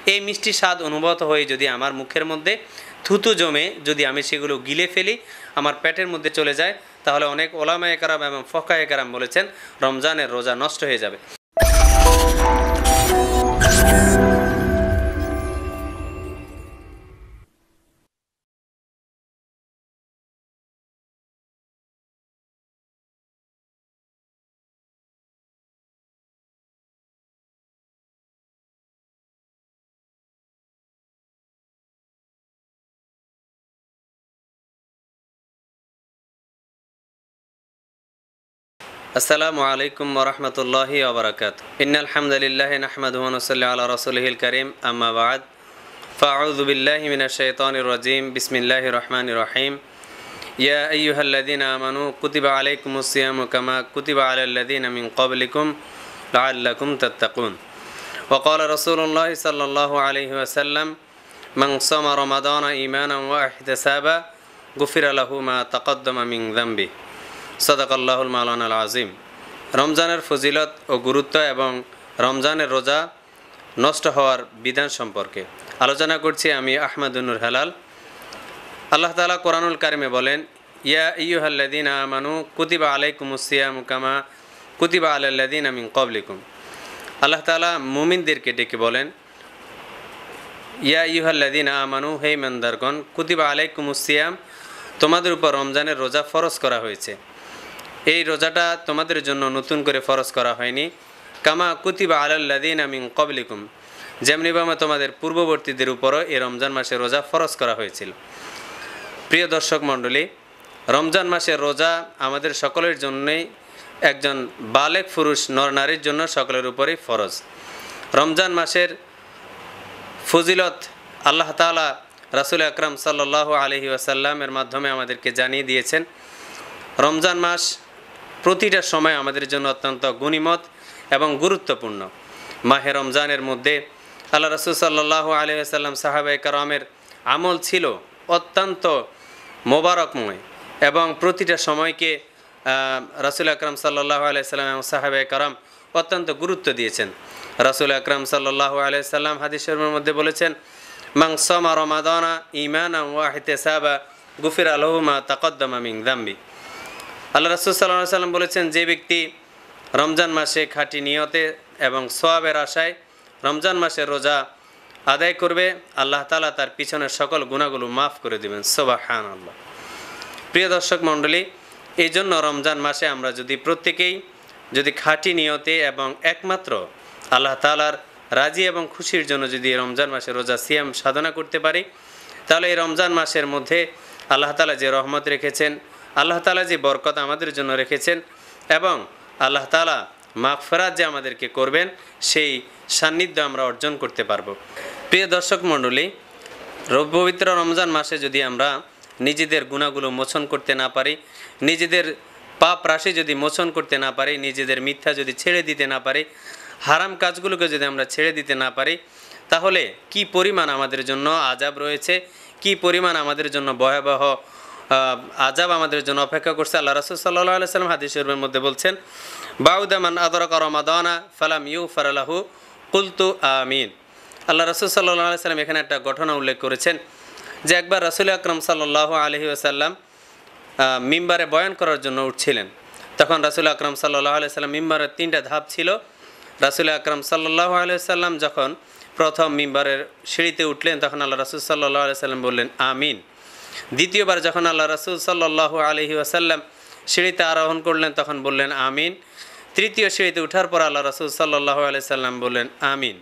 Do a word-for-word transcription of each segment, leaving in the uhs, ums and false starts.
এই মিষ্টি স্বাদ অনুভূত হয়ে যদি আমার মুখের মধ্যে থুতু জমে যদি আমি সেগুলো গিলে ফেলি, আমার পেটের মধ্যে চলে যায়, তাহলে অনেক ওলামায়ে কেরাম এবং ফকায়ে কেরাম বলেছেন রমজানের রোজা নষ্ট হয়ে যাবে। আসসালামু আলাইকুম ওয়া রাহমাতুল্লাহি ওয়া বারাকাতুহু। ইন্নাল হামদালিল্লাহি নাহমাদুহু ওয়া নুসাল্লি আলা রাসূলিহিল কারীম, আম্মা বা'দ। ফাআউযু বিল্লাহি মিনাশ শাইতানির রাজীম। বিসমিল্লাহির রহমানির রহিম। ইয়া আইয়ুহাল্লাযীনা আমানু কুতিবা আলাইকুমুস সিয়ামু কামা কুতিবা আলাল্লাযীনা মিন ক্বাবলিকুম লাআল্লাকুম তাত্তাকুন। ওয়া ক্বালা রাসূলুল্লাহি সাল্লাল্লাহু আলাইহি ওয়াসাল্লাম মান সামা রমাদানা ঈমানান ওয়া ইহতিসাবা গুফিরা লাহু মা তাকাদ্দামা মিন যামবি। সাদাকাল্লাহুল মাওলানাল আযীম। রমজানের ফজিলত ও গুরুত্ব এবং রমজানের রোজা নষ্ট হওয়ার বিধান সম্পর্কে আলোচনা করছি আমি আহমদুন নূর হেলাল। আল্লাহ তাআলা কোরআনুল কারিমে বলেন, ইয়া আইয়ুহাল্লাযীনা আমানু কুতিবা আলাইকুমুস সিয়ামু কামা কুতিবা আলাল্লাযীনা মিন ক্বাবলিকুম। আল্লাহ তাআলা মুমিনদেরকে ডেকে বলেন, ইয়া আইয়ুহাল্লাযীনা আমানু, হে ইমানদারগণ, কুতিবা আলাইকুমুস সিয়াম, তোমাদের উপর রমজানের রোজা ফরজ করা হয়েছে। এই রোজাটা তোমাদের জন্য নতুন করে ফরজ করা হয়নি। কামা কুতিবা আলাল্লাযীনা মিন ক্বাবলিকুম, যেমনিভাবে তোমাদের পূর্ববর্তীদের উপরও এই রমজান মাসে রোজা ফরজ করা হয়েছিল। প্রিয় দর্শক মণ্ডলী, রমজান মাসের রোজা আমাদের সকলের জন্যই, একজন বালেগ পুরুষ নর নারীর জন্য সকলের উপরেই ফরজ। রমজান মাসের ফজিলত আল্লাহ তাআলা রাসূল আকরাম সাল্লাল্লাহু আলাইহি ওয়াসাল্লামের মাধ্যমে আমাদেরকে জানিয়ে দিয়েছেন। রমজান মাস প্রতিটা সময় আমাদের জন্য অত্যন্ত গনিমত এবং গুরুত্বপূর্ণ। মাহে রমজানের মধ্যে আল্লাহ রাসূল সাল্লাল্লাহু আলাইহি ওয়াসাল্লাম সাহাবায়ে কেরামের আমল ছিল অত্যন্ত মোবারকময় এবং প্রতিটা সময়কে রাসূল আকরাম সাল্লাল্লাহু আলাইহি ওয়াসাল্লাম এবং সাহাবায়ে কেরাম অত্যন্ত গুরুত্ব দিয়েছেন। রাসূল আকরাম সাল্লাল্লাহু আলাইহি ওয়াসাল্লাম হাদিস শরীফের মধ্যে বলেছেন, মান সামা রমাদানা ঈমানান ওয়া ইহতিসাবা গুফিরা লাহু মা তাকাদ্দামা মিন যামবি। আল্লাহ রাসূল সাল্লাল্লাহু আলাইহি ওয়াসাল্লাম বলেছেন, যে ব্যক্তি রমজান মাসে খাঁটি নিয়তে এবং সওয়াবের আশায় রমজান মাসের রোজা আদায় করবে, আল্লাহ তাআলা তার পিছনের সকল গুনাহগুলো মাফ করে দেবেন। সুবহানাল্লাহ। প্রিয় দর্শক মণ্ডলী, এই জন্য রমজান মাসে আমরা যদি প্রত্যেকেই যদি খাঁটি নিয়তে এবং একমাত্র আল্লাহ তাআলার রাজি এবং খুশির জন্য যদি রমজান মাসে রোজা সিয়াম সাধনা করতে পারি, তাহলে এই রমজান মাসের মধ্যে আল্লাহ তাআলা যে রহমত রেখেছেন, আল্লাহ তাআলা যে বরকত আমাদের জন্য রেখেছেন এবং আল্লাহ তাআলা মাগফিরাত যে আমাদেরকে করবেন, সেই সান্নিধ্য আমরা অর্জন করতে পারবো। প্রিয় দর্শক মণ্ডলী, পবিত্র রমজান মাসে যদি আমরা নিজেদের গুনাহগুলো মোচন করতে না পারি, নিজেদের পাপ রাশি যদি মোচন করতে না পারি, নিজেদের মিথ্যা যদি ছেড়ে দিতে না পারি, হারাম কাজগুলোকে যদি আমরা ছেড়ে দিতে না পারি, তাহলে কি পরিমাণ আমাদের জন্য আযাব রয়েছে, কি পরিমাণ আমাদের জন্য ভয়াবহ আযাব আমাদের জন্য অপেক্ষা করছে। আল্লাহ রাসূল সাল্লাল্লাহু আলাইহি ওয়াসাল্লাম হাদিস শরীফের মধ্যে বলছেন, বাউদা মান আদরাকা রমাদানা ফালাম ইউগফার লাহু কুলতু আমিন। আল্লাহ রাসূল সাল্লাল্লাহু আলাইহি ওয়াসাল্লাম এখানে একটা ঘটনা উল্লেখ করেছেন যে একবার রাসূল আকরাম সাল্লাল্লাহু আলাইহি ওয়াসাল্লাম মিম্বারে বয়ান করার জন্য উঠছিলেন। তখন রাসূল আকরাম সাল্লাল্লাহু আলাইহি ওয়াসাল্লাম মিম্বারের তিনটা ধাপ ছিল। রাসূল আকরাম সাল্লাল্লাহু আলাইহি ওয়াসাল্লাম যখন প্রথম মিম্বারের সিঁড়িতে উঠলেন, তখন আল্লাহ রাসূল সাল্লাল্লাহু আলাইহি ওয়াসাল্লাম বললেন আমিন। দ্বিতীয়বার যখন আল্লাহ রাসূল সাল্লাল্লাহু আলাইহি ওয়াসাল্লাম সিঁড়িতে আরোহণ করলেন, তখন বললেন আমিন। তৃতীয় সিঁড়িতে ওঠার পর আল্লাহ রাসূল সাল্লাল্লাহু আলাইহি ওয়াসাল্লাম বললেন আমিন।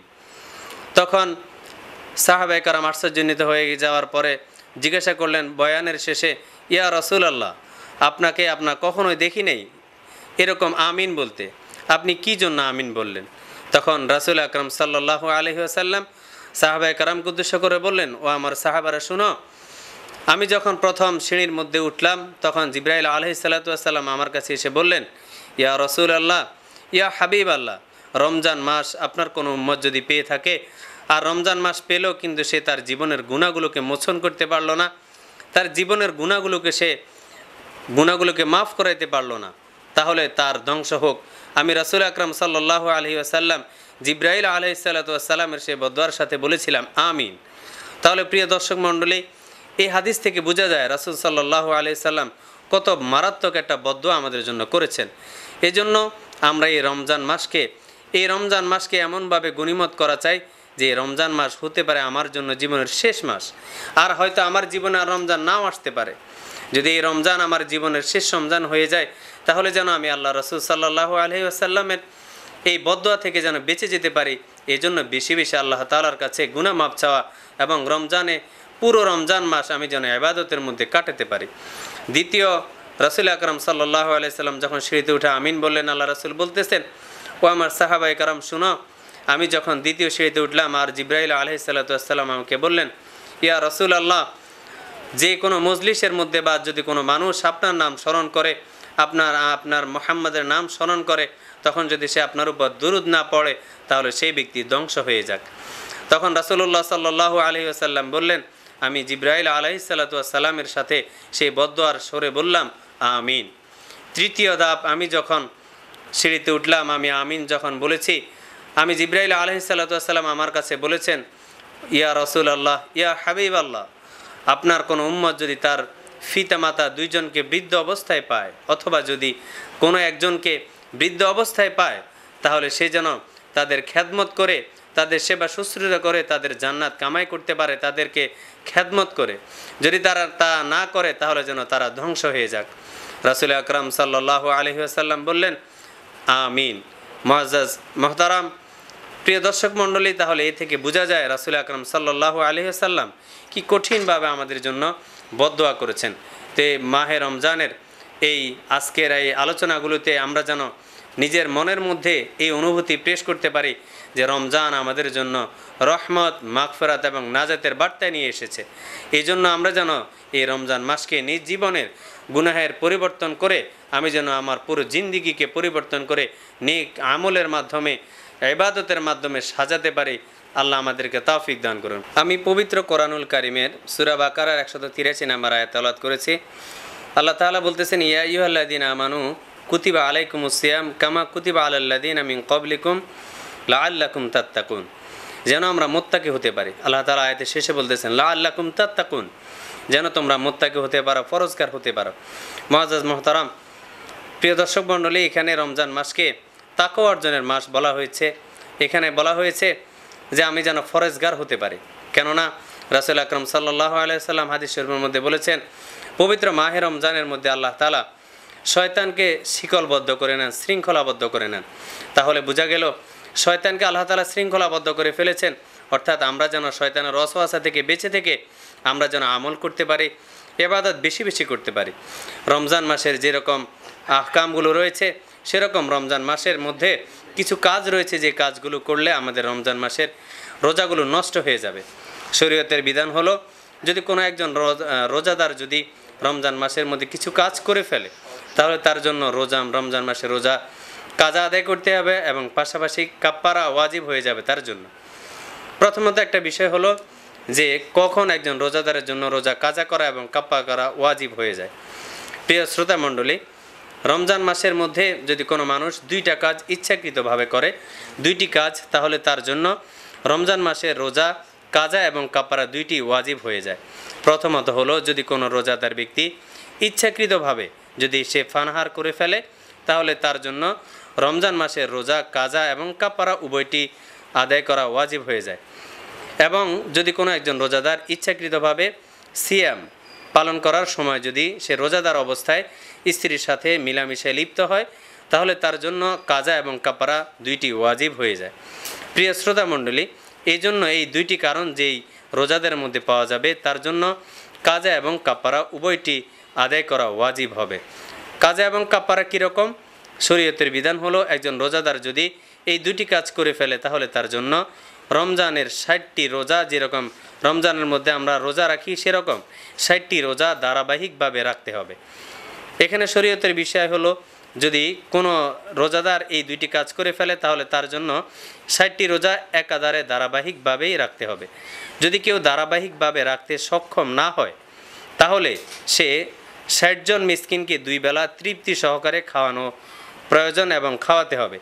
তখন সাহাবায়ে কেরাম আশ্চর্যান্বিত হয়ে যাওয়ার পরে জিজ্ঞাসা করলেন বয়ানের শেষে, ইয়া রাসূলুল্লাহ, আপনাকে আপনার কখনোই দেখি নেই এরকম আমিন বলতে, আপনি কি জন্য আমিন বললেন? তখন রাসূল আকরাম সাল্লাল্লাহু আলাইহি ওয়াসাল্লাম সাহাবায়ে কেরামকে উদ্দেশ্য করে বললেন, ও আমার সাহাবারা শুনো, আমি যখন প্রথম সিঁড়ির মধ্যে উঠলাম, তখন জিবরাইল আলাইহিস সালাতু ওয়াস সালাম আমার কাছে এসে বললেন, ইয়া রাসূলুল্লাহ, ইয়া হাবিব আল্লাহ, রমজান মাস আপনার কোনো উম্মত যদি পেয়ে থাকে আর রমজান মাস পেলেও কিন্তু সে তার জীবনের গুনাহগুলোকে মোচন করতে পারলো না, তার জীবনের গুনাহগুলোকে সে গুনাহগুলোকে মাফ করাইতে পারলো না, তাহলে তার ধ্বংস হোক। আমি রাসূল আকরাম সাল্লাল্লাহু আলাইহি ওয়াসাল্লাম জিব্রাইল আলাইহিসসালাতু ওয়াসসালামের সেই বদদোয়ার সাথে বলেছিলাম আমিন। তাহলে প্রিয় দর্শক মণ্ডলী, এই হাদিস থেকে বোঝা যায় রাসূল সাল্লাল্লাহু আলাইহি সাল্লাম কত মারাত্মক একটা বদদোয়া আমাদের জন্য করেছেন। এই জন্য আমরা এই রমজান মাসকে এই রমজান মাসকে এমনভাবে গনিমত করা চাই যে রমজান মাস হতে পারে আমার জন্য জীবনের শেষ মাস, আর হয়তো আমার জীবনে আর রমজান নাও আসতে পারে। যদি এই রমজান আমার জীবনের শেষ রমজান হয়ে যায়, তাহলে যেন আমি আল্লাহ রাসূল সাল্লাল্লাহু আলাইহি ওয়াসাল্লামের এই বদদোয়া থেকে যেন বেঁচে যেতে পারি। এই জন্য বেশি বেশি আল্লাহ তাআলার কাছে গুনাহ মাফ চাওয়া এবং রমজানে পুরো রমজান মাস আমি যেন ইবাদতের মধ্যে কাটাতে পারি। দ্বিতীয়, রাসূল আকরাম সাল্লাল্লাহু আলাইহি সাল্লাম যখন সিঁড়িতে উঠে আমিন বললেন, আল্লাহ রাসূল বলতেছেন, ও আমার সাহাবায়ে কেরাম শুনো, আমি যখন দ্বিতীয় সিঁড়িতে উঠলাম আর জিব্রাইল আলাইহিস সালাতু ওয়াস সালাম আমাকে বললেন, ইয়া রাসূলুল্লাহ, যে কোনো মজলিসের মধ্যে বা যদি কোনো মানুষ আপনার নাম স্মরণ করে, আপনার আপনার মুহাম্মাদের নাম স্মরণ করে, তখন যদি সে আপনার উপর দুরূদ না পড়ে তাহলে সেই ব্যক্তি ধ্বংস হয়ে যাক। তখন রাসূলুল্লাহ সাল্লাল্লাহু আলাইহি ওয়াসাল্লাম বললেন, আমি জিব্রাইল আলাইহিস সালাতু ওয়াস সালামের সাথে সেই বদদোয়ার সরে বললাম আমিন। তৃতীয় ধাপ, আমি যখন সিঁড়িতে উঠলাম, আমি আমিন যখন বলেছি, আমি জিব্রাইল আলাইহিস সালাতু ওয়াস সালাম আমার কাছে বলেছেন, ইয়া রাসূলুল্লাহ, ইয়া হাবিবাল্লাহ, আপনার কোনো উম্মত যদি তার পিতামাতা দুইজনকে বৃদ্ধ অবস্থায় পায়, অথবা যদি কোনো একজনকে বৃদ্ধ অবস্থায় পায়, তাহলে সে যেন তাদের খেদমত করে, তাদের সেবা শুশ্রূষা করে, তাদের জান্নাত কামাই করতে পারে, তাদেরকে খেদমত করে। যদি তারা তা না করে তাহলে যেন তারা ধ্বংস হয়ে যাক। রাসূল আকরাম সাল্লাল্লাহু আলাইহি ওয়াসাল্লাম বললেন আমিন। মুআজ্জাজ মুহতারাম প্রিয় দর্শক মণ্ডলী, তাহলে এই থেকে বোঝা যায় রাসূল আকরাম সাল্লাল্লাহু আলাইহি ওয়াসাল্লাম কি কঠিনভাবে আমাদের জন্য বদদোয়া করেছেন। তো মাহে রমজানের এই আজকের এই আলোচনাগুলোতে আমরা যেন নিজের মনের মধ্যে এই অনুভূতি পেশ করতে পারি যে রমজান আমাদের জন্য রহমত, মাগফিরাত এবং নাজাতের বার্তা নিয়ে এসেছে। এই জন্য আমরা যেন এই রমজান মাসকে নিজ জীবনের গুনাহের পরিবর্তন করে আমি যেন আমার পুরো জিন্দিগিকে পরিবর্তন করে নেক আমলের মাধ্যমে, ইবাদতের মাধ্যমে সাজাতে পারি। আল্লাহ আমাদেরকে তৌফিক দান করুন। আমি পবিত্র কোরআনুল কারীমের সূরা বাকারার একশত তিরাশি নম্বর আয়াত তেলাওয়াত করেছি। আল্লাহ তাআলা বলতেছেন, ইয়া আইয়ুহাল্লাযীনা আমানু কুতিবা আলাইকুমুস সিয়াম কামা কুতিবা আলাল্লাযীনা মিন ক্বাবলিকুম লাআল্লাকুম তাত্তাকুন, যেন আমরা মুত্তাকি হতে পারি। আল্লাহ তাআলা আয়াতের শেষে বলতেছেন লাআল্লাকুম তাত্তাকুন, যেন তোমরা মুত্তাকি হতে পারো, ফরজগার হতে পারো। মুআজ্জাজ মুহতারাম প্রিয় দর্শক মণ্ডলী, এখানে রমজান মাসকে তাকওয়া অর্জনের মাস বলা হয়েছে। এখানে বলা হয়েছে যে আমি যেন ফরজগার হতে পারি। কেননা রাসূল আকরাম সাল্লাল্লাহু আলাইহি সাল্লাম হাদিস শরীফের মধ্যে বলেছেন, পবিত্র মাহে রমজানের মধ্যে আল্লাহ তাআলা শয়তানকে শিকলবদ্ধ করে নেন, শৃঙ্খলাবদ্ধ করে নেন। তাহলে বোঝা গেল শয়তানকে আল্লাহ তাআলা শৃঙ্খলাবদ্ধ করে ফেলেছেন, অর্থাৎ আমরা যেন শয়তানের ওয়াসওয়াসা থেকে বেঁচে থেকে আমরা যেন আমল করতে পারি, ইবাদত বেশি বেশি করতে পারি। রমজান মাসের যেরকম আহকামগুলো রয়েছে, সেরকম রমজান মাসের মধ্যে কিছু কাজ রয়েছে যে কাজগুলো করলে আমাদের রমজান মাসের রোজাগুলো নষ্ট হয়ে যাবে। শরীয়তের বিধান হলো, যদি কোনো একজন রোজাদার যদি রমজান মাসের মধ্যে কিছু কাজ করে ফেলে, তাহলে তার জন্য রোজা রমজান মাসে রোজা কাজা আদায় করতে হবে এবং পাশাপাশি কাফারা ওয়াজিব হয়ে যাবে তার জন্য। প্রথমত একটা বিষয় হলো যে কখন একজন রোজাদারের জন্য রোজা কাজা করা এবং কাফারা করা ওয়াজিব হয়ে যায়। প্রিয় শ্রোতা মণ্ডলী, রমজান মাসের মধ্যে যদি কোনো মানুষ দুইটা কাজ ইচ্ছাকৃতভাবে করে, দুইটি কাজ, তাহলে তার জন্য রমজান মাসের রোজা কাজা এবং কাফারা দুইটি ওয়াজিব হয়ে যায়। প্রথমত হলো, যদি কোনো রোজাদার ব্যক্তি ইচ্ছাকৃতভাবে যদি সে ফানহার করে ফেলে, তাহলে তার জন্য রমজান মাসের রোজা কাজা এবং কাফারা উভয়টি আদায় করা ওয়াজিব হয়ে যায়। এবং যদি কোনো একজন রোজাদার ইচ্ছাকৃতভাবে সিয়াম পালন করার সময় যদি সে রোজাদার অবস্থায় স্ত্রীর সাথে মিলামিশায় লিপ্ত হয়, তাহলে তার জন্য কাজা এবং কাফারা দুইটি ওয়াজিব হয়ে যায়। প্রিয় শ্রোতা মণ্ডলী, এই জন্য এই দুইটি কারণ যেই রোজাদের মধ্যে পাওয়া যাবে, তার জন্য কাজা এবং কাফারা উভয়টি আদায় করা ওয়াজিব হবে। কাজা এবং কাফারা কীরকম? শরীয়তের বিধান হলো, একজন রোজাদার যদি এই দুটি কাজ করে ফেলে, তাহলে তার জন্য রমজানের ষাটটি রোজা, যেরকম রমজানের মধ্যে আমরা রোজা রাখি সেরকম ষাটটি রোজা ধারাবাহিকভাবে রাখতে হবে। এখানে শরীয়তের বিষয় হলো, যদি কোনো রোজাদার এই দুইটি কাজ করে ফেলে, তাহলে তার জন্য ষাটটি রোজা একাধারে ধারাবাহিকভাবেই রাখতে হবে। যদি কেউ ধারাবাহিকভাবে রাখতে সক্ষম না হয়, তাহলে সে ষাট জন মিসকিনকে দুই বেলা তৃপ্তি সহকারে খাওয়ানো প্রয়োজন এবং খাওয়াতে হবে।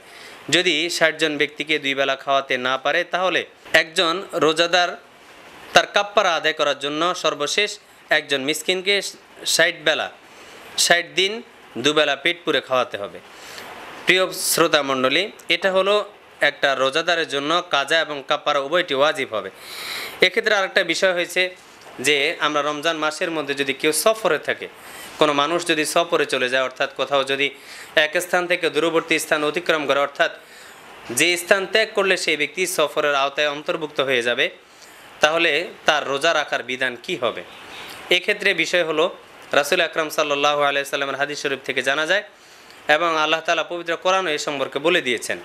যদি ষাট জন ব্যক্তিকে দুই বেলা খাওয়াতে না পারে তাহলে একজন রোজাদার তার কাপ্পারা আদায় করার জন্য সর্বশেষ একজন মিসকিনকে ষাট বেলা ষাট দিন দুবেলা পেট পুরে খাওয়াতে হবে। প্রিয় শ্রোতা মণ্ডলী, এটা হলো একটা রোজাদারের জন্য কাজা এবং কাপ্পারা উভয়টি ওয়াজিব হবে। এক্ষেত্রে আরেকটা বিষয় হয়েছে যে আমরা রমজান মাসের মধ্যে যদি কেউ সফরে থাকে, কোনো মানুষ যদি সফরে চলে যায়, অর্থাৎ কোথাও যদি এক স্থান থেকে দূরবর্তী স্থান অতিক্রম করে, অর্থাৎ যে স্থান ত্যাগ করলে সেই ব্যক্তি সফরের আওতায় অন্তর্ভুক্ত হয়ে যাবে, তাহলে তার রোজা রাখার বিধান কি হবে? এক্ষেত্রে বিষয় হলো রাসূল আকরাম সাল্লাল্লাহু আলাইহি সাল্লামের হাদিস শরীফ থেকে জানা যায় এবং আল্লাহ তাআলা পবিত্র কোরআনে এই সম্পর্কে বলে দিয়েছেন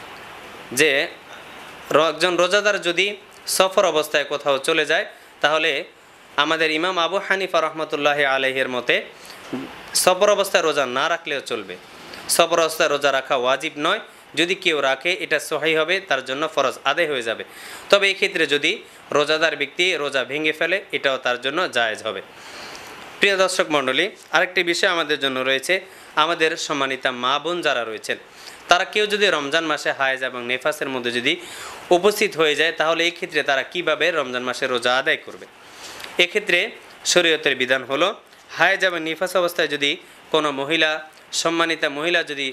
যে একজন রোজাদার যদি সফর অবস্থায় কোথাও চলে যায় তাহলে আমাদের ইমাম আবু হানিফা রহমতুল্লাহি আলাইহির মতে সফর অবস্থায় রোজা না রাখলেও চলবে। সফর অবস্থায় রোজা রাখা ওয়াজিব নয়, যদি কেউ রাখে এটা সহি হবে, তার জন্য ফরজ আদায় হয়ে যাবে। তবে এই ক্ষেত্রে যদি রোজাদার ব্যক্তি রোজা ভেঙে ফেলে এটাও তার জন্য জায়েজ হবে। প্রিয় দর্শক মণ্ডলী, আরেকটি বিষয় আমাদের জন্য রয়েছে, আমাদের সম্মানিতা মা বোন যারা রয়েছেন তারা কেউ যদি রমজান মাসে হায়েজ এবং নেফাসের মধ্যে যদি উপস্থিত হয়ে যায় তাহলে এই ক্ষেত্রে তারা কিভাবে রমজান মাসে রোজা আদায় করবে? এক্ষেত্রে শরীয়তের বিধান হলো হায়েজ এবং নিফাস অবস্থায় যদি কোনো মহিলা, সম্মানিতা মহিলা যদি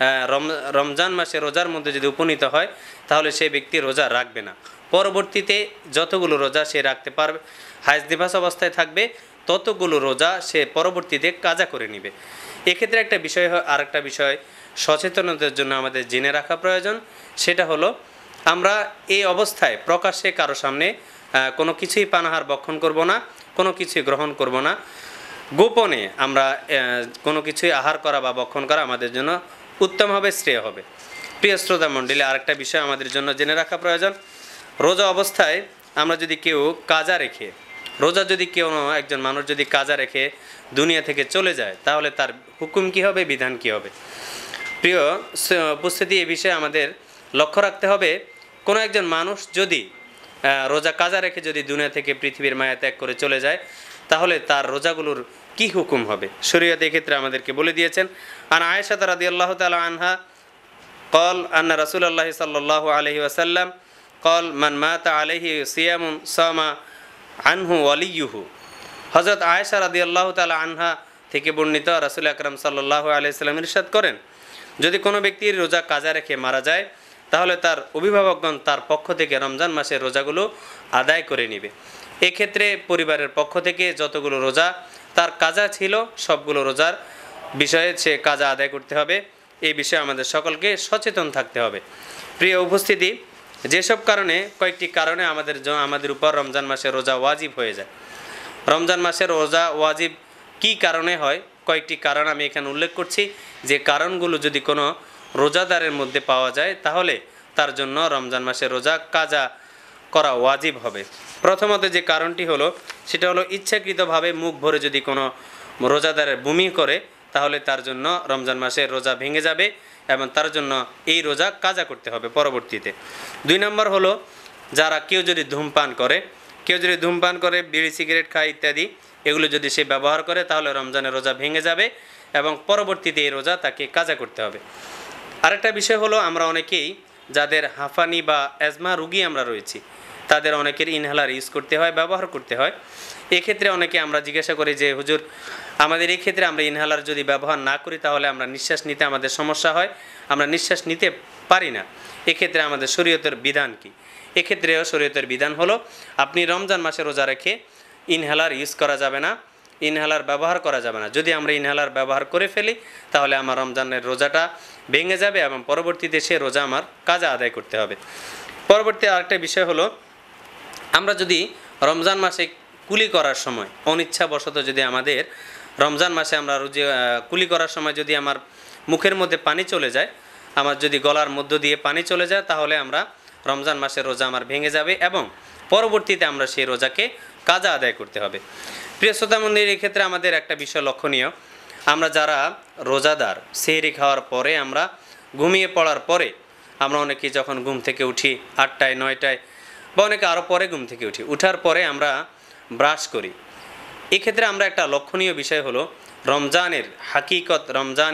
রমজান মাসে রোজার মধ্যে যদি উপনীত হয় তাহলে সেই ব্যক্তি রোজা রাখবে না। পরবর্তীতে যতগুলো রোজা সে রাখতে পারবে, হায়েজ নিফাস অবস্থায় থাকবে ততগুলো রোজা সে পরবর্তীতে কাজা করে নেবে। এক্ষেত্রে একটা বিষয়, আরেকটা বিষয় সচেতনতার জন্য আমাদের জেনে রাখা প্রয়োজন, সেটা হলো আমরা এই অবস্থায় প্রকাশ্যে কারো সামনে কোনো কিছুই পানাহার ভক্ষণ করব না, কোনো কিছুই গ্রহণ করব না। গোপনে আমরা কোনো কিছুই আহার করা বা ভক্ষণ করা আমাদের জন্য উত্তম হবে, শ্রেয় হবে। প্রিয় শ্রোতা মণ্ডলী, আরেকটা বিষয় আমাদের জন্য জেনে রাখা প্রয়োজন, রোজা অবস্থায় আমরা যদি কেউ কাজা রেখে, রোজা যদি কেউ একজন মানুষ যদি কাজা রেখে দুনিয়া থেকে চলে যায় তাহলে তার হুকুম কি হবে, বিধান কি হবে? প্রিয় উপস্থিতি, এ বিষয়ে আমাদের লক্ষ্য রাখতে হবে, কোনো একজন মানুষ যদি রোজা কাজা রেখে যদি দুনিয়া থেকে পৃথিবীর মায়া ত্যাগ করে চলে যায় তাহলে তার রোজাগুলোর কি হুকুম হবে? শরীয়ত এক্ষেত্রে আমাদেরকে বলে দিয়েছেন। আন আয়েশা রাদিয়াল্লাহু তাআলা আনহা قال أن رسول الله صلى الله عليه وسلم قال من مات عليه صيام صام عنه وليه। হযরত আয়েশা রাদিয়াল্লাহু তাআলা আনহা থেকে বর্ণিত, রাসূল আকরাম সাল্লাল্লাহু আলাইহি সাল্লাম ইরশাদ করেন, যদি কোনো ব্যক্তির রোজা কাজা রেখে মারা যায় তাহলে তার অভিভাবকগণ তার পক্ষ থেকে রমজান মাসের রোজাগুলো আদায় করে নেবে। এক্ষেত্রে পরিবারের পক্ষ থেকে যতগুলো রোজা তার কাজা ছিল সবগুলো রোজার বিষয়ে সে কাজা আদায় করতে হবে। এই বিষয়ে আমাদের সকলকে সচেতন থাকতে হবে। প্রিয় উপস্থিতি, যেসব কারণে, কয়েকটি কারণে আমাদের আমাদের উপর রমজান মাসের রোজা ওয়াজিব হয়ে যায়। রমজান মাসের রোজা ওয়াজিব কি কারণে হয়? কয়েকটি কারণ আমি এখানে উল্লেখ করছি, যে কারণগুলো যদি কোনো রোজাদারের মধ্যে পাওয়া যায় তাহলে তার জন্য রমজান মাসের রোজা কাজা করা ওয়াজিব হবে। প্রথমত যে কারণটি হলো সেটা হলো ইচ্ছাকৃতভাবে মুখ ভরে যদি কোনো রোজাদারের বমি করে তাহলে তার জন্য রমজান মাসের রোজা ভেঙে যাবে এবং তার জন্য এই রোজা কাজা করতে হবে পরবর্তীতে। দুই নম্বর হলো যারা কেউ যদি ধূমপান করে, কেউ যদি ধূমপান করে, বিড়ি সিগারেট খায় ইত্যাদি, এগুলো যদি সে ব্যবহার করে তাহলে রমজানের রোজা ভেঙে যাবে এবং পরবর্তীতে এই রোজা তাকে কাজা করতে হবে। আরেকটা বিষয় হলো আমরা অনেকেই যাদের হাঁফানি বা অ্যাজমা রুগী আমরা রয়েছি তাদের অনেকের ইনহেলার ইউজ করতে হয়, ব্যবহার করতে হয়। এক্ষেত্রে অনেকে আমরা জিজ্ঞাসা করি যে হুজুর আমাদের এই ক্ষেত্রে আমরা ইনহেলার যদি ব্যবহার না করি তাহলে আমরা নিঃশ্বাস নিতে আমাদের সমস্যা হয়, আমরা নিঃশ্বাস নিতে পারি না, এক্ষেত্রে আমাদের শরীয়তের বিধান কি? এক্ষেত্রেও শরীয়তের বিধান হলো আপনি রমজান মাসে রোজা রেখে ইনহেলার ইউজ করা যাবে না, ইনহেলার ব্যবহার করা যাবে না। যদি আমরা ইনহেলার ব্যবহার করে ফেলি তাহলে আমার রমজানের রোজাটা ভেঙে যাবে এবং পরবর্তীতে সে রোজা আমার কাজা আদায় করতে হবে। পরবর্তী আরেকটা বিষয় হলো আমরা যদি রমজান মাসে কুলি করার সময় অনিচ্ছাবশত যদি আমাদের রমজান মাসে আমরা রোজা কুলি করার সময় যদি আমার মুখের মধ্যে পানি চলে যায়, আমার যদি গলার মধ্য দিয়ে পানি চলে যায় তাহলে আমরা রমজান মাসের রোজা আমার ভেঙে যাবে এবং পরবর্তীতে আমরা সেই রোজাকে কাজা আদায় করতে হবে। প্রিয় শ্রোতা মণ্ডলী, এই ক্ষেত্রে আমাদের একটা বিষয় লক্ষণীয়, আমরা যারা রোজাদার সেহরি খাওয়ার পরে আমরা ঘুমিয়ে পড়ার পরে আমরা অনেকেই যখন ঘুম থেকে উঠি আটটায় নয়টায় বা অনেকে আরও পরে ঘুম থেকে উঠি, উঠার পরে আমরা ব্রাশ করি। এক্ষেত্রে আমরা একটা লক্ষণীয় বিষয় হলো রমজানের হাকিকত, রমজানের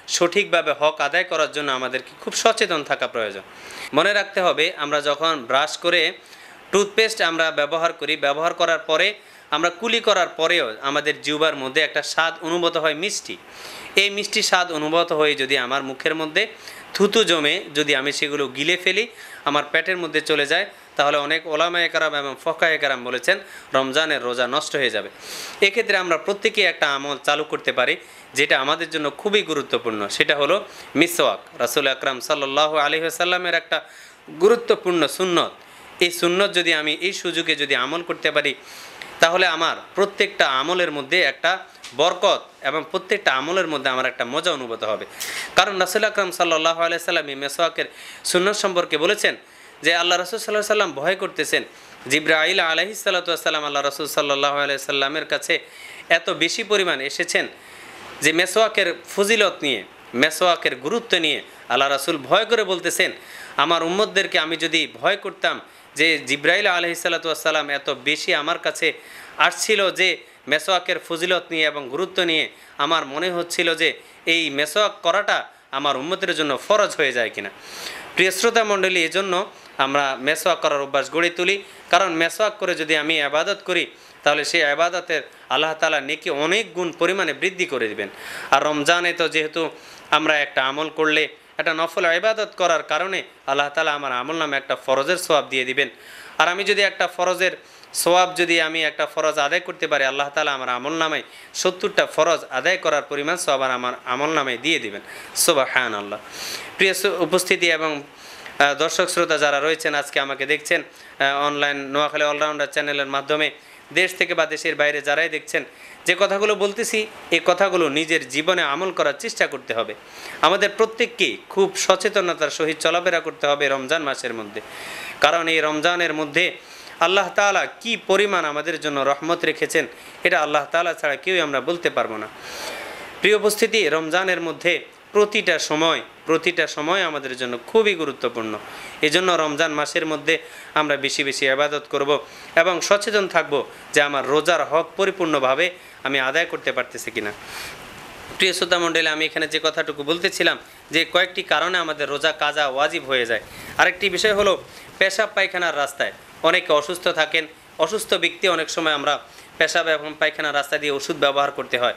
সঠিকভাবে হক আদায় করার জন্য আমাদেরকে খুব সচেতন থাকা প্রয়োজন। মনে রাখতে হবে, আমরা যখন ব্রাশ করে টুথপেস্ট আমরা ব্যবহার করি, ব্যবহার করার পরে আমরা কুলি করার পরেও আমাদের জিহ্বার মধ্যে একটা স্বাদ অনুভূত হয় মিষ্টি। এই মিষ্টি স্বাদ অনুভূত হয়ে যদি আমার মুখের মধ্যে থুতু জমে যদি আমি সেগুলো গিলে ফেলি, আমার পেটের মধ্যে চলে যায়, তাহলে অনেক ওলামায়ে কেরাম এবং ফকায়ে কেরাম বলেছেন রমজানের রোজা নষ্ট হয়ে যাবে। এক্ষেত্রে আমরা প্রত্যেকেই একটা আমল চালু করতে পারি যেটা আমাদের জন্য খুবই গুরুত্বপূর্ণ, সেটা হলো মিসওয়াক। রাসূল আকরাম সাল্লাল্লাহু আলাইহি ওয়াসাল্লামের একটা গুরুত্বপূর্ণ সুন্নত। এই সুন্নত যদি আমি এই সুযোগে যদি আমল করতে পারি, তাহলে আমার প্রত্যেকটা আমলের মধ্যে একটা বরকত এবং প্রত্যেকটা আমলের মধ্যে আমার একটা মজা অনুভূত হবে। কারণ রাসূল আকরাম সাল্লাল্লাহু আলাইহি ওয়াসাল্লাম এই মিসওয়াকের সুন্নত সম্পর্কে বলেছেন যে আল্লাহ রাসূল সাল্লাল্লাহু আলাইহি ওয়াসাল্লাম ভয় করতেছেন জিবরাইল আলাইহিস সালাতু ওয়াস সালাম আল্লাহ রাসূল সাল্লাল্লাহু আলাইহি ওয়াসাল্লামের কাছে এত বেশি পরিমাণ এসেছেন যে মেসওয়াকের ফজিলত নিয়ে, মেসওয়াকের গুরুত্ব নিয়ে আল্লাহ রাসূল ভয় করে বলতেছেন, আমার উম্মতদেরকে আমি যদি ভয় করতাম যে জিবরাইল আলাইহিস সালাতু ওয়াস সালাম এত বেশি আমার কাছে আসছিল যে মেসওয়াকের ফজিলত নিয়ে এবং গুরুত্ব নিয়ে, আমার মনে হচ্ছিল যে এই মেসওয়াক করাটা আমার উম্মতের জন্য ফরজ হয়ে যায় কিনা। প্রিয় শ্রোতা মণ্ডলী, এজন্য আমরা মেসওয়াক করার অভ্যাস গড়ে তুলি। কারণ মেসওয়াক করে যদি আমি ইবাদত করি, তাহলে সেই ইবাদতের আল্লাহ তাআলা নেকি অনেক গুণ পরিমাণে বৃদ্ধি করে দিবেন। আর রমজানে তো যেহেতু আমরা একটা আমল করলে, একটা নফল ইবাদত করার কারণে আল্লাহ তাআলা আমার আমল নামে একটা ফরজের সওয়াব দিয়ে দিবেন। আর আমি যদি একটা ফরজের সওয়াব যদি আমি একটা ফরজ আদায় করতে পারি, আল্লাহ তাআলা আমার আমল নামায় সত্তরটা ফরজ আদায় করার পরিমাণ সওয়াব আমার আমল নামায় দিয়ে দিবেন। সুবহানাল্লাহ। প্রিয় উপস্থিতি এবং দর্শক শ্রোতা যারা রয়েছেন, আজকে আমাকে দেখছেন অনলাইন নোয়াখালী অলরাউন্ডার চ্যানেলের মাধ্যমে, দেশ থেকে বা দেশের বাইরে যারাই দেখছেন, যে কথাগুলো বলতেছি এই কথাগুলো নিজের জীবনে আমল করার চেষ্টা করতে হবে। আমাদের প্রত্যেককেই খুব সচেতনতার সহিত চলাফেরা করতে হবে রমজান মাসের মধ্যে। কারণ এই রমজানের মধ্যে আল্লাহ তাআলা কি পরিমাণ আমাদের জন্য রহমত রেখেছেন, এটা আল্লাহ তাআলা ছাড়া কেউই আমরা বলতে পারবো না। প্রিয় উপস্থিতি, রমজানের মধ্যে প্রতিটা সময় প্রতিটা সময় আমাদের জন্য খুবই গুরুত্বপূর্ণ। এজন্য রমজান মাসের মধ্যে আমরা বেশি বেশি ইবাদত করব এবং সচেতন থাকব যে আমার রোজার হক পরিপূর্ণভাবে আমি আদায় করতে পারতেছি কিনা। প্রিয় শ্রোতা মণ্ডলী, আমি এখানে যে কথাটুকু বলতেছিলাম যে কয়েকটি কারণে আমাদের রোজা কাজা ওয়াজিব হয়ে যায়। আরেকটি বিষয় হলো পেশাব পায়খানার রাস্তায় অনেকে অসুস্থ থাকেন। অসুস্থ ব্যক্তি অনেক সময় আমরা পেশাব এবং পায়খানার রাস্তা দিয়ে ওষুধ ব্যবহার করতে হয়।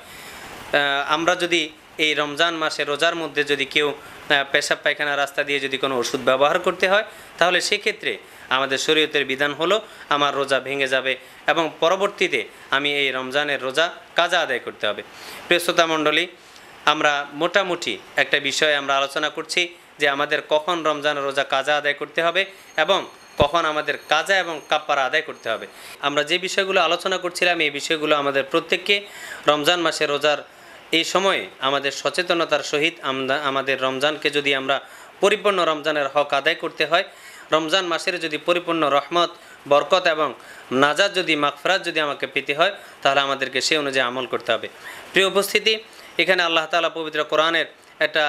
আমরা যদি এই রমজান মাসে রোজার মধ্যে যদি কেউ পেশাব পায়খানার রাস্তা দিয়ে যদি কোনো ওষুধ ব্যবহার করতে হয়, তাহলে সেক্ষেত্রে আমাদের শরীয়তের বিধান হলো আমার রোজা ভেঙে যাবে এবং পরবর্তীতে আমি এই রমজানের রোজা কাজা আদায় করতে হবে। প্রিয় শ্রোতা মণ্ডলী, আমরা মোটামুটি একটা বিষয়ে আমরা আলোচনা করছি যে আমাদের কখন রমজানের রোজা কাজা আদায় করতে হবে এবং কখন আমাদের কাজা এবং কাফারা আদায় করতে হবে। আমরা যে বিষয়গুলো আলোচনা করছিলাম, এই বিষয়গুলো আমাদের প্রত্যেককে রমজান মাসে রোজার এই সময়ে আমাদের সচেতনতার সহিত আমরা আমাদের রমজানকে যদি আমরা পরিপূর্ণ রমজানের হক আদায় করতে হয়, রমজান মাসের যদি পরিপূর্ণ রহমত, বরকত এবং নাজাত যদি মাগফিরাত যদি আমাকে পেতে হয়, তাহলে আমাদেরকে সেই অনুযায়ী আমল করতে হবে। প্রিয় উপস্থিতি, এখানে আল্লাহ তাআলা পবিত্র কোরআনের একটা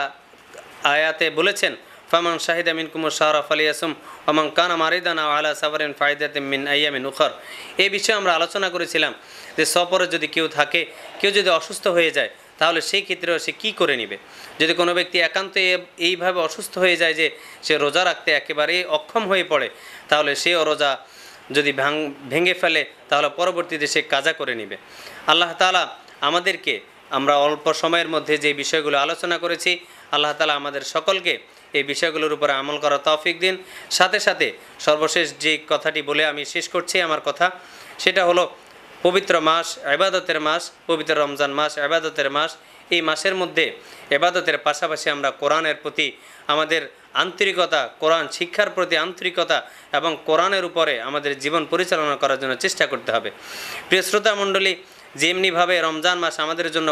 আয়াতে বলেছেন, ফামান শাহিদা মিনকুমুশ শাহরা ফালিয়াসুম ওয়া মান কানা মারিদান আও আলা সাফারিন ফাইদাতুম মিন আইয়ামিন উখর। এই বিষয়ে আমরা আলোচনা করেছিলাম যে সফরে যদি কেউ থাকে, কেউ যদি অসুস্থ হয়ে যায়, তাহলে সেই ক্ষেত্রেও সে কী করে নেবে। যদি কোনো ব্যক্তি একান্ত এইভাবে অসুস্থ হয়ে যায় যে সে রোজা রাখতে একেবারেই অক্ষম হয়ে পড়ে, তাহলে সে রোজা যদি ভাঙ ভেঙে ফেলে তাহলে পরবর্তীতে সে কাজা করে নেবে। আল্লাহ তাআলা আমাদেরকে, আমরা অল্প সময়ের মধ্যে যে বিষয়গুলো আলোচনা করেছি, আল্লাহ তাআলা আমাদের সকলকে এই বিষয়গুলোর উপরে আমল করার তৌফিক দিন। সাথে সাথে সর্বশেষ যে কথাটি বলে আমি শেষ করছি আমার কথা, সেটা হলো পবিত্র মাস, ইবাদতের মাস, পবিত্র রমজান মাস, ইবাদতের মাস। এই মাসের মধ্যে ইবাদতের পাশাপাশি আমরা কোরআনের প্রতি আমাদের আন্তরিকতা, কোরআন শিক্ষার প্রতি আন্তরিকতা এবং কোরআনের উপরে আমাদের জীবন পরিচালনা করার জন্য চেষ্টা করতে হবে। প্রিয় শ্রোতা মণ্ডলী, যেমনিভাবে রমজান মাস আমাদের জন্য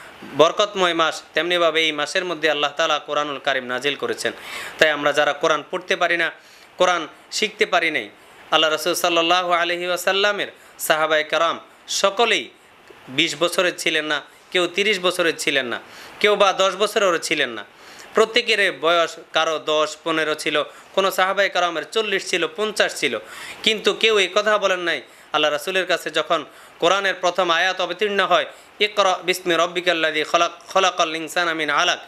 বরকতময় মাস, তেমনিভাবে এই মাসের মধ্যে আল্লাহ তাআলা কোরআনুল কারীম নাজিল করেছেন। তাই আমরা যারা কোরআন পড়তে পারি না, কোরআন শিখতে পারি নাই, আল্লাহ রাসূল সাল্লাল্লাহু আলাইহি ওয়াসাল্লামের সাহাবায়ে কেরাম সকলেই বিশ বছরের ছিলেন না, কেউ তিরিশ বছরের ছিলেন না, কেউ বা দশ বছরেরও ছিলেন না। প্রত্যেকের বয়স কারো দশ পনেরো ছিল, কোনো সাহাবায়ে কেরামের চল্লিশ ছিল, পঞ্চাশ ছিল, কিন্তু কেউ এই কথা বলেন নাই। আল্লাহ রাসূলের কাছে যখন কোরআনের প্রথম আয়াত অবতীর্ণ হয়, ইকরা বিসমি রব্বিকাল্লাযী খলাক খলাকাল ইনসানা মিন আলাক,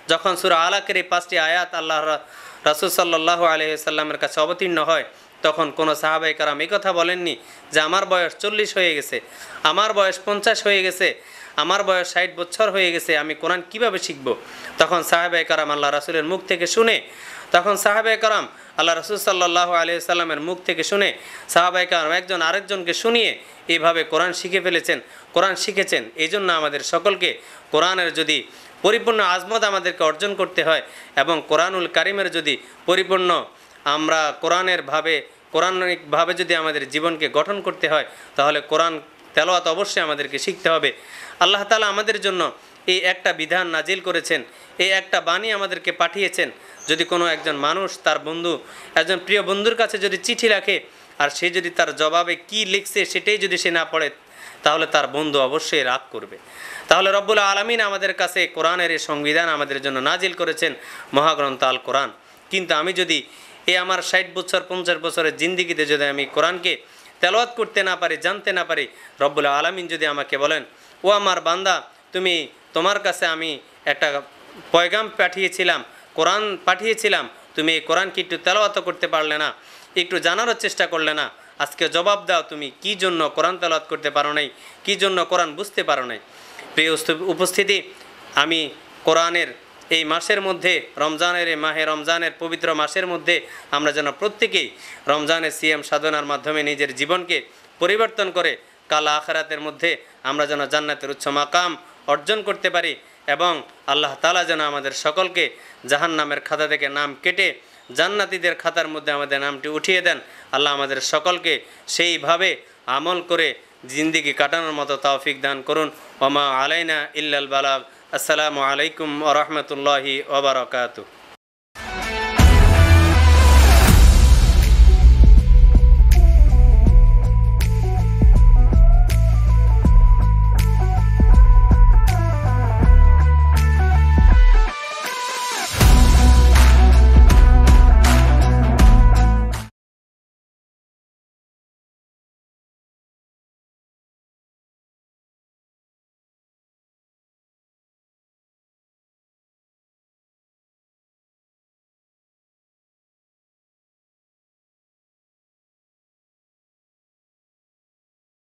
যখন সূরা আলাকের এই পাঁচটি আয়াত আল্লাহ রাসূল সাল্লাল্লাহু আলাইহি সাল্লামের কাছে অবতীর্ণ হয়, তখন কোনো সাহাবায়ে কেরাম এই কথা বলেননি যে আমার বয়স চল্লিশ হয়ে গেছে, আমার বয়স পঞ্চাশ হয়ে গেছে, আমার বয়স ষাট বছর হয়ে গেছে, আমি কোরআন কিভাবে শিখব। তখন সাহাবায়ে কেরাম আল্লাহ রাসূলের মুখ থেকে শুনে তখন সাহাবায়ে কেরাম আল্লাহ রাসূল সাল্লাল্লাহু আলাইহি সাল্লামের মুখ থেকে শুনে সাহাবায়ে কেরাম একজন আরেকজনকে শুনিয়ে এইভাবে কোরআন শিখে ফেলেছেন, কোরআন শিখেছেন। এই জন্য আমাদের সকলকে কোরআনের যদি পরিপূর্ণ আজমত আমাদেরকে অর্জন করতে হয় এবং কোরআনুল কারিমের যদি পরিপূর্ণ আমরা কোরআনের ভাবে কোরআনিকভাবে যদি আমাদের জীবনকে গঠন করতে হয়, তাহলে কোরআন তেলাওয়াত অবশ্যই আমাদেরকে শিখতে হবে। আল্লাহ তাআলা আমাদের জন্য এই একটা বিধান নাজিল করেছেন, এই একটা বাণী আমাদেরকে পাঠিয়েছেন। যদি কোনো একজন মানুষ তার বন্ধু, একজন প্রিয় বন্ধুর কাছে যদি চিঠি রাখে আর সে যদি তার জবাবে কি লিখছে সেটাই যদি সে না পড়ে, তাহলে তার বন্ধু অবশ্যই রাগ করবে। তাহলে রব্বুল আলামিন আমাদের কাছে কোরআনের এই সংবিধান আমাদের জন্য নাজিল করেছেন, মহাগ্রন্থ আল কোরআন। কিন্তু আমি যদি এই আমার ষাট বছর পঞ্চাশ বছরের জিন্দিগিতে যদি আমি কোরআনকে তেলাওয়াত করতে না পারি, জানতে না পারি, রব্বুল আলামিন যদি আমাকে বলেন, ও আমার বান্দা, তুমি তোমার কাছে আমি একটা পয়গাম পাঠিয়েছিলাম, কোরআন পাঠিয়েছিলাম, তুমি এই কোরআন কি একটু তেলাওয়াত করতে পারলে না, একটু জানারও চেষ্টা করলে না, আজকে জবাব দাও তুমি কি জন্য কোরআন তেলাওয়াত করতে পারো নাই, কি জন্য কোরআন বুঝতে পারো নাই। প্রিয় উপস্থিতি, আমি কোরআনের এই মাসের মধ্যে, রমজানের এই মাহে রমজানের পবিত্র মাসের মধ্যে আমরা যেন প্রত্যেকেই রমজানের সিয়াম সাধনার মাধ্যমে নিজের জীবনকে পরিবর্তন করে কাল আখিরাতের মধ্যে আমরা যেন জান্নাতের উচ্চ মাকাম অর্জন করতে পারি এবং আল্লাহ তাআলা যেন আমাদের সকলকে জাহান্নামের খাতা থেকে নাম কেটে জান্নাতীদের খাতার মধ্যে আমাদের নামটি উঠিয়ে দেন। আল্লাহ আমাদের সকলকে সেইভাবে আমল করে জিন্দিগি কাটানোর মতো তৌফিক দান করুন। ওমা আলাইনা ইল্লাল বালাগ। আসসালামু আলাইকুম ওয়া রাহমাতুল্লাহি ওয়া বারাকাতুহু।